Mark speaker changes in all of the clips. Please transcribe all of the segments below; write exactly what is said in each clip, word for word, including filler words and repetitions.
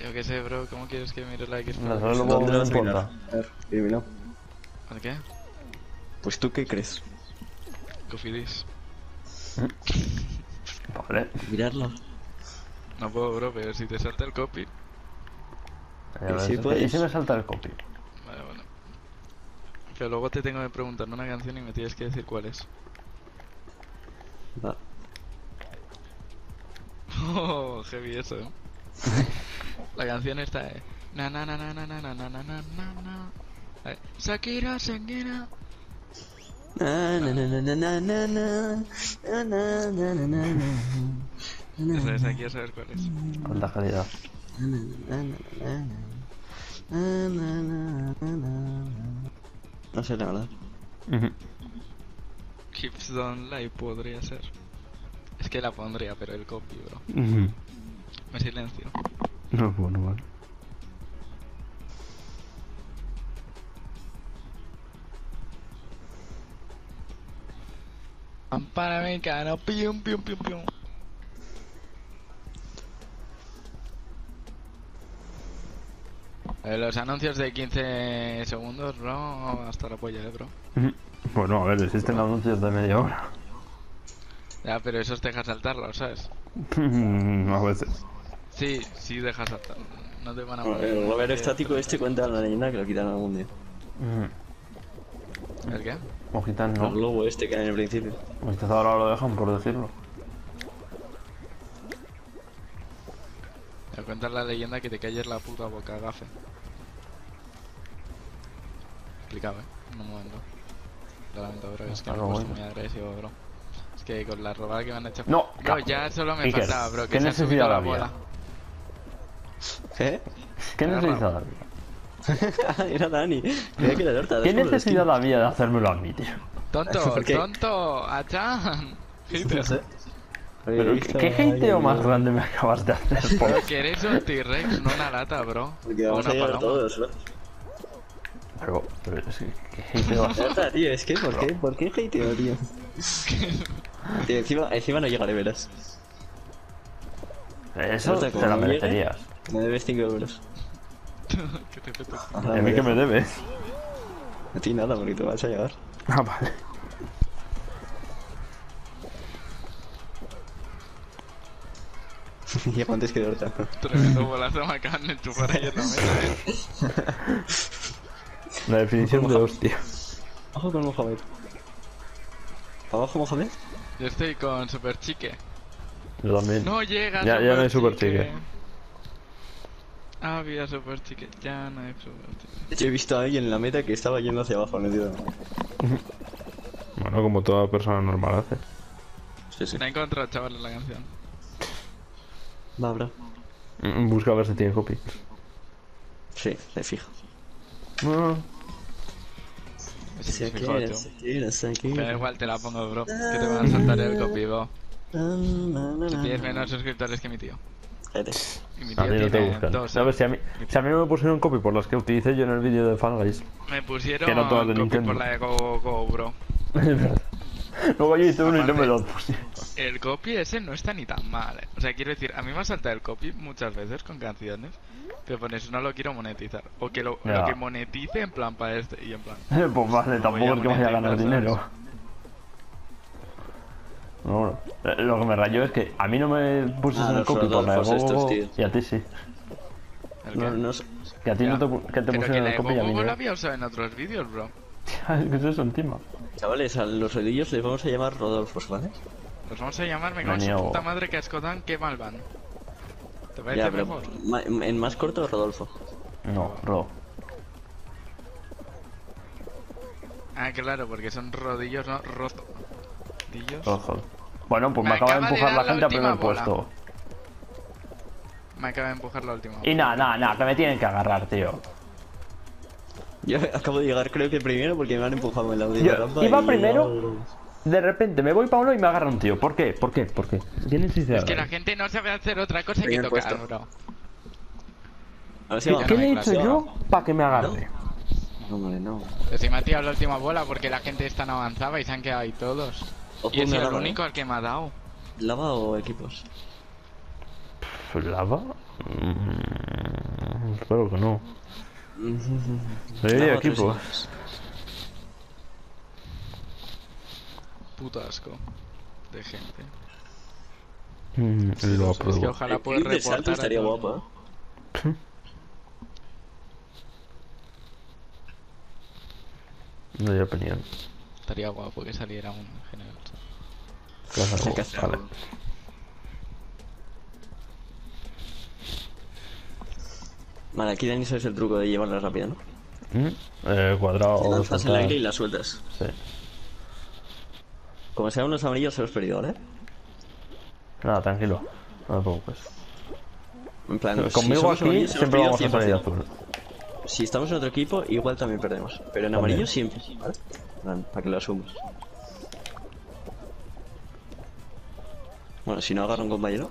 Speaker 1: Yo qué sé, bro, ¿cómo quieres que mire la X?
Speaker 2: No, solo luego me importa.
Speaker 3: A ver, dímelo.
Speaker 1: ¿Por qué?
Speaker 3: Pues tú qué crees.
Speaker 1: Cofidis.
Speaker 2: Vale.
Speaker 3: Mirarlo.
Speaker 1: No puedo, bro, pero si te salta el copy.
Speaker 2: A ver,
Speaker 3: Sí
Speaker 2: es que-
Speaker 3: puedes.
Speaker 2: ¿y si me salta el copy?
Speaker 1: Vale, bueno. Pero luego te tengo que preguntar una canción y me tienes que decir cuál es.
Speaker 3: Va.
Speaker 1: Oh, heavy eso, eh. La canción esta es. Na na na na na na na na na na na. A ver, Shakira, Shakira.
Speaker 3: Na, na, na, na, na, na, na, na, na, na, na, na, na, na.
Speaker 1: Esa, esa quiero saber cuál es.
Speaker 2: Alta calidad.
Speaker 3: No sé, la verdad.
Speaker 1: Hips Don't Lie podría ser. Es que la pondría, pero el copy, bro. Me silencio.
Speaker 2: No, bueno, vale.
Speaker 1: Panamericano, pium, pium, pium, pium. Eh, los anuncios de quince segundos, bro, hasta la polla, eh, bro.
Speaker 2: Bueno, a ver, existen anuncios de media hora.
Speaker 1: Ya, pero esos deja saltarlo, ¿sabes?
Speaker 2: A veces.
Speaker 1: Sí, sí deja saltar. No te van a
Speaker 3: Bueno,
Speaker 1: poner.
Speaker 3: el rover estático este cuenta la leyenda que lo quitaron algún día.
Speaker 1: ¿El qué?
Speaker 2: Mojitan
Speaker 3: El
Speaker 2: no.
Speaker 3: globo este que hay en el principio.
Speaker 2: Mojitas ahora lo dejan, por decirlo.
Speaker 1: Me cuentas la leyenda que te calles la puta boca, gafe. Explicado, eh. Un momento. Lo lamento, bro. Es que me he
Speaker 2: Algo
Speaker 1: puesto
Speaker 2: bueno.
Speaker 1: muy agresivo, bro. Es que con la robada que me han hecho.
Speaker 2: No,
Speaker 1: Bro,
Speaker 2: ca-
Speaker 1: ya solo me
Speaker 2: Iker,
Speaker 1: faltaba, bro. Que
Speaker 2: ¿qué
Speaker 1: se ha
Speaker 2: necesidad
Speaker 1: subido la
Speaker 2: había?
Speaker 1: bola.
Speaker 3: ¿Qué?
Speaker 2: ¿Qué
Speaker 1: Agarra.
Speaker 2: necesidad había?
Speaker 3: Era Dani. Creía que era Horta.
Speaker 2: ¿Qué necesidad había de hacérmelo a mí, tío?
Speaker 1: Tonto,
Speaker 3: ¿Por qué?
Speaker 1: tonto, Achan.
Speaker 3: No sé.
Speaker 2: Pero, ¿qué, ¿qué hateo más grande me acabas de hacer? Por...
Speaker 1: Porque eres un T-Rex, no una lata, bro.
Speaker 3: Porque
Speaker 1: O
Speaker 3: vamos
Speaker 1: una
Speaker 3: a llegar
Speaker 1: paloma.
Speaker 3: todos, ¿no?
Speaker 2: Pero, pero es que, ¿qué hateo vas a
Speaker 3: Horta, tío, es que, ¿por qué? ¿Por qué hateo, tío? Tío, encima, encima no llegaré, verás.
Speaker 2: Eso
Speaker 3: Horta,
Speaker 2: te
Speaker 3: como
Speaker 2: lo
Speaker 3: no llegue,
Speaker 2: merecerías.
Speaker 3: Me debes cinco euros.
Speaker 1: Que te peto.
Speaker 2: ¿A mí qué me debes?
Speaker 3: A ti nada, porque tú vas a llegar.
Speaker 2: Ah, vale.
Speaker 3: Llego antes que de Horta.
Speaker 1: Tremendo bolazo me acaban de enchufar ahí en la mesa, eh.
Speaker 2: La definición de hostia.
Speaker 3: Ojo con Mohamed. ¿Abajo Mohamed?
Speaker 1: Yo estoy con Super Chique.
Speaker 2: Yo también.
Speaker 1: No llega
Speaker 2: Ya- ya no hay Super Chique.
Speaker 1: Había Super Chique, ya no hay Super Chique.
Speaker 3: Yo he visto a alguien en la meta que estaba yendo hacia abajo, no entiendo.
Speaker 2: Bueno, como toda persona normal hace.
Speaker 3: Sí, sí.
Speaker 1: No he encontrado, chavales, la canción.
Speaker 3: Va, bro.
Speaker 2: Mm, Busca a ver si tiene copy.
Speaker 3: Sí, de fijo.
Speaker 2: No,
Speaker 1: Ese
Speaker 3: Si
Speaker 1: es mi
Speaker 3: quieres,
Speaker 1: cocho.
Speaker 3: si quieres, si
Speaker 1: Pero
Speaker 3: quieres.
Speaker 1: igual te la pongo, bro. Que te van a saltar el copy, bro. Si tienes menos suscriptores que mi tío.
Speaker 3: Cállate.
Speaker 1: Y mi
Speaker 2: a
Speaker 1: tío
Speaker 2: mí no te
Speaker 1: tiene
Speaker 2: buscan.
Speaker 1: dos.
Speaker 2: ¿Sabes? Si a mí, si a mí me pusieron copy por las que utilicé yo en el vídeo de Fall Guys.
Speaker 1: Me pusieron
Speaker 2: Que no todas de
Speaker 1: copy
Speaker 2: Nintendo.
Speaker 1: por la de Go, Go, Go, bro.
Speaker 2: Es verdad. Luego yo hice uno y no
Speaker 1: Aparte-
Speaker 2: me lo pusieron.
Speaker 1: El copy ese no está ni tan mal, eh. O sea, quiero decir, a mí me ha saltado el copy muchas veces con canciones. Pero por eso no lo quiero monetizar. O que lo,
Speaker 2: Ya.
Speaker 1: lo que monetice en plan para este y en plan.
Speaker 2: Pues vale,
Speaker 1: No
Speaker 2: tampoco
Speaker 1: voy a
Speaker 2: es que vaya a ganar
Speaker 1: monetizar,
Speaker 2: dinero. No, bueno, eh, lo que me rayó es que a mí no me pusiste
Speaker 3: Ah,
Speaker 2: el
Speaker 3: los
Speaker 2: copy por la de
Speaker 3: Rodolfos
Speaker 2: Go,
Speaker 3: estos, tío.
Speaker 2: y a ti sí.
Speaker 1: ¿El
Speaker 3: No,
Speaker 1: qué?
Speaker 3: no sé.
Speaker 2: Que a ti
Speaker 1: Ya.
Speaker 2: no te, pu- que te
Speaker 1: Pero que
Speaker 2: pusieron
Speaker 1: la
Speaker 2: el
Speaker 1: de
Speaker 2: copy y a
Speaker 1: Go,
Speaker 2: mí
Speaker 1: Go
Speaker 2: no.
Speaker 1: la había usado en otros vídeos, bro.
Speaker 2: ¿Qué es eso encima?
Speaker 3: Chavales, a los redillos les vamos a llamar Rodolfos, ¿vale?
Speaker 1: Los vamos a llamar, me
Speaker 2: Me
Speaker 1: cago en su
Speaker 2: niego.
Speaker 1: puta madre que asco dan, qué mal van. ¿Te parece
Speaker 3: Ya, pero
Speaker 1: mejor?
Speaker 3: ma- en más corto, Rodolfo.
Speaker 2: No, Ro.
Speaker 1: Ah, claro, porque son rodillos, no rodillos.
Speaker 2: Ojo. Bueno, pues
Speaker 1: Me
Speaker 2: me, acaba de
Speaker 1: acaba de
Speaker 2: empujar
Speaker 1: dar
Speaker 2: la
Speaker 1: la
Speaker 2: gente a
Speaker 1: última
Speaker 2: primer
Speaker 1: bola.
Speaker 2: puesto.
Speaker 1: Me acaba de empujar la última.
Speaker 2: Y nada, nada, nada, que me tienen que agarrar, tío.
Speaker 3: Yo acabo de llegar, creo que primero, porque me han empujado en la última
Speaker 2: Yo
Speaker 3: rampa.
Speaker 2: iba
Speaker 3: y-
Speaker 2: primero. De repente me voy para uno y me agarra un tío. ¿Por qué? ¿Por qué? ¿Por qué? ¿Qué necesidad?
Speaker 1: Es que la gente no sabe hacer otra cosa que
Speaker 3: Primer
Speaker 1: tocar,
Speaker 3: puesto.
Speaker 1: bro.
Speaker 3: A ver si
Speaker 2: ¿Qué,
Speaker 3: va.
Speaker 2: ¿qué
Speaker 1: no
Speaker 2: le
Speaker 1: hay
Speaker 2: he hecho
Speaker 1: clase.
Speaker 2: yo para que me agarre?
Speaker 3: No, hombre, no.
Speaker 1: Si me ha tirado la última bola porque la gente esta no avanzaba y se han quedado ahí todos.
Speaker 3: Ojo,
Speaker 1: Y he
Speaker 3: me
Speaker 1: sido el
Speaker 3: agarra,
Speaker 1: único al que me ha dado.
Speaker 3: ¿Lava o equipos?
Speaker 2: ¿Lava? Mm, claro que no. Sí,
Speaker 3: Dame
Speaker 2: equipo.
Speaker 3: otros hijos.
Speaker 1: Puto asco de gente.
Speaker 2: Mm,
Speaker 1: Sí,
Speaker 2: lo
Speaker 1: es que
Speaker 2: apruebo.
Speaker 1: ojalá
Speaker 3: El
Speaker 1: puedas
Speaker 3: clip de salto
Speaker 1: reportar a
Speaker 3: estaría
Speaker 1: todo el
Speaker 3: guapo,
Speaker 1: mundo.
Speaker 3: ¿eh?
Speaker 2: No hay opinión.
Speaker 1: Estaría guapo que saliera un general.
Speaker 2: Claro,
Speaker 3: Hay que hacerlo.
Speaker 2: vale.
Speaker 3: Vale, aquí Dani sabes el truco de llevarla rápida, ¿no?
Speaker 2: Mm, eh, cuadrado
Speaker 3: Te
Speaker 2: o
Speaker 3: lanzas en el
Speaker 2: saltar.
Speaker 3: aire y la sueltas.
Speaker 2: Sí.
Speaker 3: Como sean unos amarillos se los perdido, ¿vale?
Speaker 2: Nada, tranquilo. No te preocupes.
Speaker 3: En plan, si
Speaker 2: Conmigo
Speaker 3: somos
Speaker 2: aquí
Speaker 3: amarillos, se los
Speaker 2: siempre
Speaker 3: perdido
Speaker 2: vamos a salir
Speaker 3: cien por cien.
Speaker 2: azul.
Speaker 3: Si estamos en otro equipo, igual también perdemos. Pero en
Speaker 2: También.
Speaker 3: amarillo siempre, ¿vale? En plan, para que lo asumas. Bueno, si no agarra un compañero.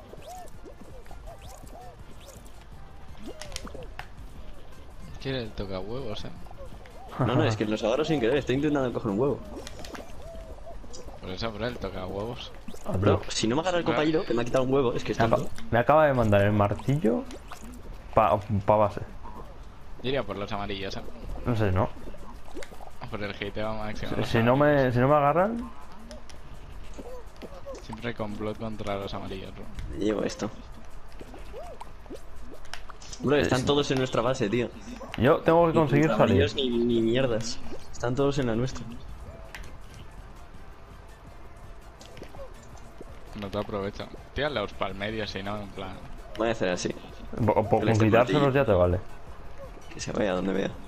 Speaker 1: Quiere el toca huevos, eh.
Speaker 3: No, no, es que los agarro sin querer, estoy intentando coger un huevo.
Speaker 1: Por eso, por el toca huevos.
Speaker 2: Ah,
Speaker 3: No,
Speaker 2: bro.
Speaker 3: si no me agarra el compañero, que me ha quitado un huevo, es que es
Speaker 2: Me, acaba,
Speaker 3: tonto.
Speaker 2: me acaba de mandar el martillo para pa base.
Speaker 1: Diría por los amarillos, eh.
Speaker 2: No sé, ¿no?
Speaker 1: Por el hateo máximo.
Speaker 2: Si,
Speaker 1: los
Speaker 2: si no me,
Speaker 1: amarillos.
Speaker 2: si no me agarran,
Speaker 1: Siempre complot contra los amarillos, bro.
Speaker 3: Me llevo esto. Bro, están todos en nuestra base, tío.
Speaker 2: yo tengo que conseguir
Speaker 3: Ni
Speaker 2: salir.
Speaker 3: amarillos ni, ni mierdas. Están todos en la nuestra.
Speaker 1: No te aprovecho. Tíralos para el medio, si no, en plan.
Speaker 3: Voy a hacer así.
Speaker 2: Po- po-
Speaker 3: Que les
Speaker 2: Con
Speaker 3: dé
Speaker 2: quitárselos
Speaker 3: martillo.
Speaker 2: ya te vale.
Speaker 3: Que se vaya donde vea.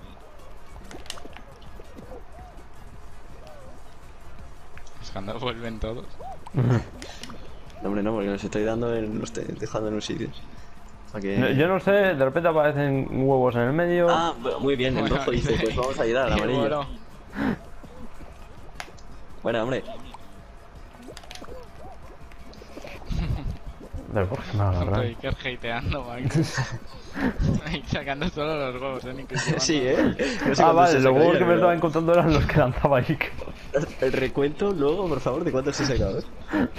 Speaker 1: Es cuando vuelven todos.
Speaker 3: No, hombre, no, porque los estoy dando en, los estoy dejando en un sitio. Para que...
Speaker 2: No, yo no sé, de repente aparecen huevos en el medio.
Speaker 3: Ah, bu- muy bien, el
Speaker 1: Bueno,
Speaker 3: rojo dice, pues vamos a ayudar al
Speaker 1: y
Speaker 3: amarillo.
Speaker 1: bueno,
Speaker 3: Bueno, hombre,
Speaker 2: Pero ¿por qué me agarran?
Speaker 1: estoy que hateando, Max. Ahí sacando solo los huevos, eh, ni que llevan
Speaker 3: sí,
Speaker 1: nada.
Speaker 3: ¿eh? No sé
Speaker 2: Ah,
Speaker 3: cuántos
Speaker 2: vale,
Speaker 3: se
Speaker 2: los
Speaker 3: sacaría,
Speaker 2: huevos que me
Speaker 3: pero-
Speaker 2: estaban encontrando eran los que lanzaba Ike.
Speaker 3: El recuento luego, por favor, de cuántos he sacado. ¿eh?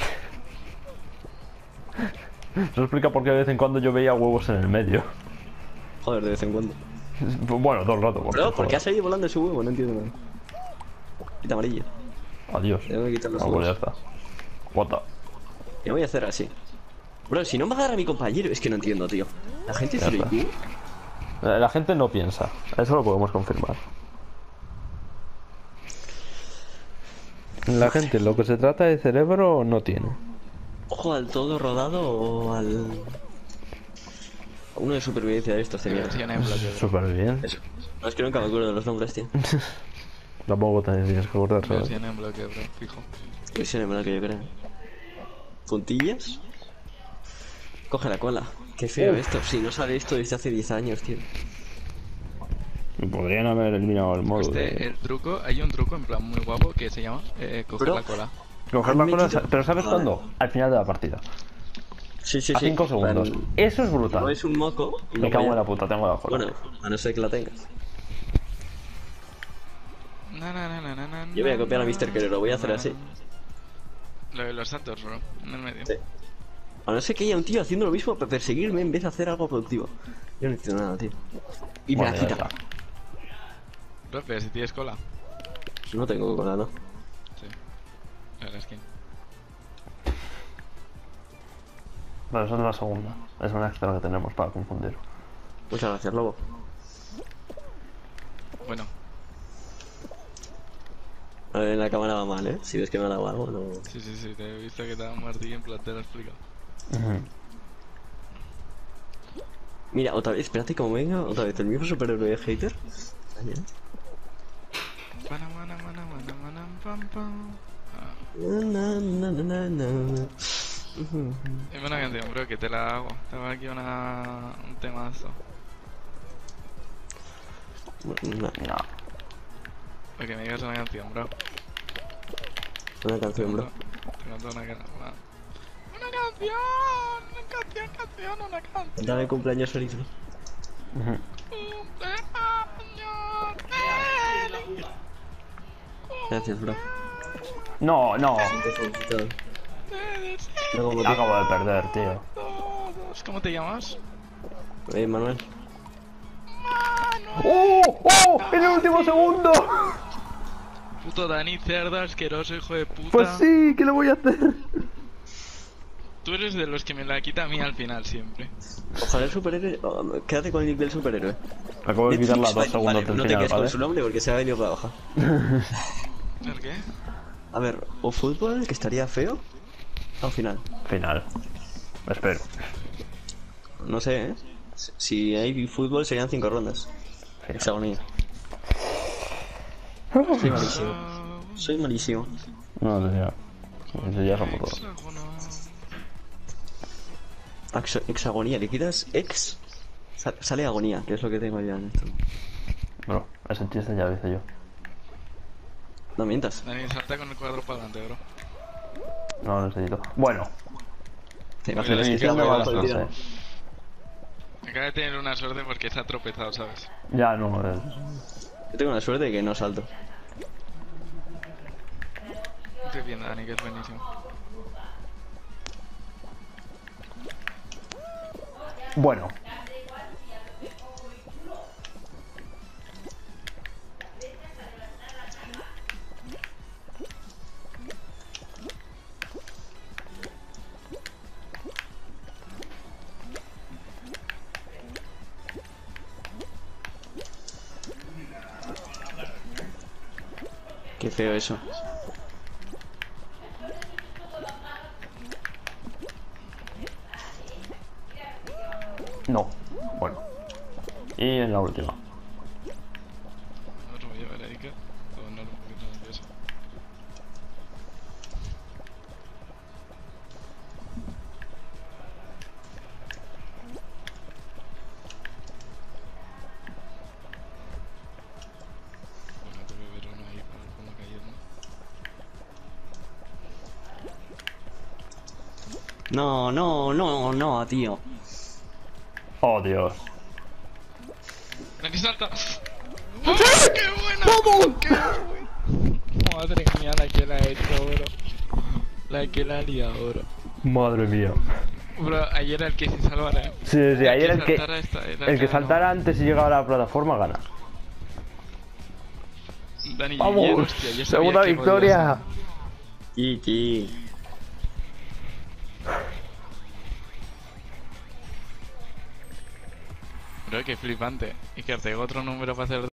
Speaker 2: Eso explica por qué de vez en cuando yo veía huevos en el medio.
Speaker 3: Joder, de vez en cuando.
Speaker 2: Bueno, todo el rato. porque,
Speaker 3: Bro, ¿por qué
Speaker 2: joder.
Speaker 3: ha salido volando ese huevo? No entiendo nada. Quita amarillo.
Speaker 2: Adiós.
Speaker 3: Tengo que quitar los
Speaker 2: Ah, pues ya
Speaker 3: huevos.
Speaker 2: está. What the...
Speaker 3: Yo voy a hacer así. Bro, si no me agarra mi compañero, es que no entiendo, tío. La gente
Speaker 2: Ya
Speaker 3: se lo
Speaker 2: está.
Speaker 3: I Q.
Speaker 2: La la gente no piensa. Eso lo podemos confirmar. La gente lo que se trata de cerebro no tiene.
Speaker 3: Ojo al todo rodado o al. a uno de supervivencia de estos tenía.
Speaker 1: Diversión en bloque, bro.
Speaker 2: Súper bien.
Speaker 3: Eso. No, es que nunca me acuerdo de los nombres, tío.
Speaker 2: Tampoco te tienes que acordar, ¿sabes?
Speaker 1: Diversión en bloque, bro, fijo.
Speaker 3: Es en el que yo creo. Puntillas. Coge la cola. Qué feo esto. Si no sale esto desde hace diez años, tío.
Speaker 2: Podrían haber eliminado el modo
Speaker 1: Este,
Speaker 2: de...
Speaker 1: el truco, hay un truco en plan muy guapo que se llama eh, coger
Speaker 3: Bro.
Speaker 1: la cola.
Speaker 2: Coger la
Speaker 3: Han
Speaker 2: cola,
Speaker 3: metido-
Speaker 2: pero ¿sabes
Speaker 3: Vale.
Speaker 2: cuándo? Al final de la partida.
Speaker 3: Sí, sí,
Speaker 2: A
Speaker 3: sí.
Speaker 2: cinco segundos.
Speaker 3: Plan,
Speaker 2: Eso es
Speaker 3: No
Speaker 2: brutal.
Speaker 3: es un moco. y
Speaker 2: Me
Speaker 3: no
Speaker 2: cago en
Speaker 3: vaya-
Speaker 2: la puta, tengo la cola.
Speaker 3: Bueno, a no ser que la tengas.
Speaker 1: Na, na, na, na, na, na,
Speaker 3: Yo voy a
Speaker 1: na,
Speaker 3: copiar a
Speaker 1: na,
Speaker 3: mister Keller, lo voy a hacer
Speaker 1: na,
Speaker 3: así.
Speaker 1: na. Lo de los saltos, bro, en el medio.
Speaker 3: Sí. A no ser que haya un tío haciendo lo mismo para perseguirme en vez de hacer algo productivo. Yo no entiendo nada, tío. Y me
Speaker 2: Bueno,
Speaker 3: la
Speaker 2: ya
Speaker 3: quita.
Speaker 2: está.
Speaker 1: Bro, pero si tienes cola.
Speaker 3: No tengo cola, ¿no?
Speaker 1: Sí. La de la skin.
Speaker 2: Bueno, esa es la segunda. Es una extra que tenemos para confundir.
Speaker 3: Muchas gracias, lobo.
Speaker 1: Bueno,
Speaker 3: A ver, en la cámara va mal, ¿eh? Si ves que me ha dado algo, no.
Speaker 1: sí, sí, sí, te he visto que te da un martillo en plan, te lo he explicado.
Speaker 2: Ujú.
Speaker 3: Mira, otra vez, espérate, como venga, otra vez, el mismo superhéroe hater. Ayer.
Speaker 1: Pana, mana, mana, mana, mana, pam, pam. Ah,
Speaker 3: Na, na, na, na, na.
Speaker 1: dime una canción, bro, que te la hago. Tengo aquí una... un temazo.
Speaker 3: Una,
Speaker 2: No.
Speaker 1: Para que me digas una canción, bro.
Speaker 3: una canción, bro.
Speaker 1: Te canto una canción. Una canción, una canción, canción, una canción.
Speaker 3: Dame cumpleaños feliz, bro.
Speaker 2: Ujú.
Speaker 1: Cumpleaños
Speaker 3: Gracias, bro.
Speaker 2: No, no.
Speaker 3: Te he felicitado.
Speaker 1: feliz
Speaker 3: No como tú.
Speaker 2: Acabo de perder, tío.
Speaker 1: todos. ¿Cómo te llamas?
Speaker 3: Eh, Manuel.
Speaker 2: ¡Oh! ¡Oh! ¡En el último segundo!
Speaker 1: Puto Dani, cerdo, asqueroso, hijo de puta.
Speaker 2: Pues sí, ¿qué le voy a hacer?
Speaker 1: Tú eres de los que me la quita a mí al final siempre.
Speaker 3: Ojalá el superhéroe... oh, quédate con el nick del superhéroe.
Speaker 2: Acabo de quitar las dos
Speaker 3: Vale,
Speaker 2: segundos
Speaker 3: vale,
Speaker 2: del
Speaker 3: no te
Speaker 2: final,
Speaker 3: quedes
Speaker 2: ¿vale?
Speaker 3: con su nombre porque se ha venido para abajo.
Speaker 1: ¿El qué?
Speaker 3: A ver, o fútbol, que estaría feo. Al final.
Speaker 2: Final. Espero.
Speaker 3: No sé, ¿eh? Si hay fútbol serían cinco rondas. Hexagonía. Soy malísimo. Soy malísimo.
Speaker 2: No, no, ya. Eso ya somos todos.
Speaker 1: Hexágono.
Speaker 3: Axo- Hexagonía, le quitas ex. sa- Sale agonía, que es lo que tengo ya en esto.
Speaker 2: Bro, ese chiste ya lo hice yo.
Speaker 3: No mientas.
Speaker 1: Dani, salta con el cuadro para adelante, bro.
Speaker 2: No lo necesito. Bueno,
Speaker 3: Te
Speaker 1: Mira,
Speaker 3: imaginas
Speaker 1: es
Speaker 3: que
Speaker 1: que
Speaker 3: tira
Speaker 2: iniciando
Speaker 3: por
Speaker 2: va la
Speaker 3: debajo del tirón.
Speaker 2: clase.
Speaker 1: Acaba de tener una suerte porque se ha tropezado, ¿sabes?
Speaker 2: Ya no, eh.
Speaker 3: Yo tengo la suerte de que no salto.
Speaker 1: Estoy viendo, Dani, que es buenísimo.
Speaker 2: Bueno.
Speaker 3: Qué feo eso.
Speaker 2: No. Bueno. Y en la última.
Speaker 1: No lo voy a llevar a Iker. O no, un poquito nervioso. Bueno, te voy a ver uno ahí para ver cómo cayendo.
Speaker 3: No, no, no, no, tío.
Speaker 2: Oh, Dios.
Speaker 1: ¡Dani, salta! ¡Oh, qué buena! ¡Vamos! ¡Qué buena! Madre mía, la que la ha hecho, bro. La que la ha liado, bro.
Speaker 2: Madre mía.
Speaker 1: Bro, ayer era el que se salvara, ¿eh?
Speaker 2: Sí, sí, ayer el que,
Speaker 1: saltara esta era
Speaker 2: el que
Speaker 1: ganó.
Speaker 2: saltara antes y llegara a la plataforma gana.
Speaker 1: Dani,
Speaker 2: ¡Vamos!
Speaker 1: ayer, hostia, yo sabía
Speaker 2: ¡Segunda
Speaker 1: que
Speaker 2: victoria!
Speaker 3: G G.
Speaker 1: Bro, qué flipante. Y que tengo otro número para hacer